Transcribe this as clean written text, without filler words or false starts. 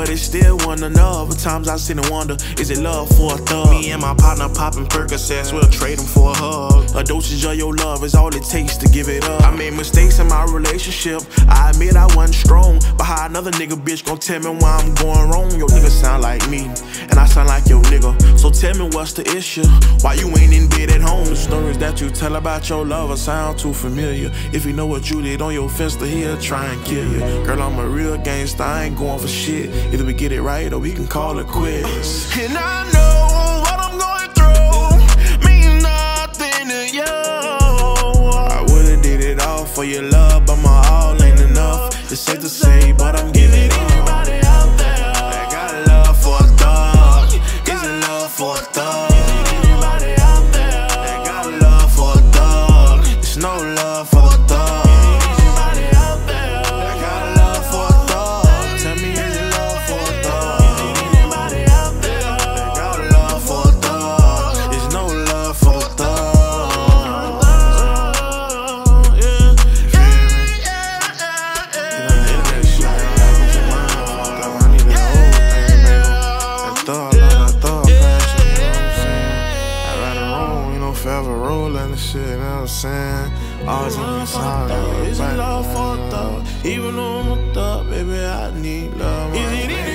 but it's still one enough. At times I sit and wonder, is it love for a thug? Me and my partner popping Percocets, we'll trade them for a hug. A dosage of your love is all it takes to give it up. I made mistakes in my relationship, I admit I wasn't strong, but how another nigga bitch gon' tell me why I'm going wrong? Your nigga sound like me, and I sound like your nigga. So tell me what's the issue, why you ain't in bed at home? The stories that you tell about your lover sound too familiar. If you know what you did on your fence, he'll try and kill you. Girl, I'm a real gangster, I ain't going for shit. Either we get it right or we can call it quits. And I know what I'm going through means nothing to you. I would've did it all for your love, but my all ain't enough. It's safe to say, but I'm giving it anybody out there that got love for a thug. Is it love for a thug? Anybody out there that got love for a thug? It's no love for a thug. Forever rolling the shit, you know what I'm saying? Always in the side. Is it love for a thug? Even though I'm a thug, baby, I need love.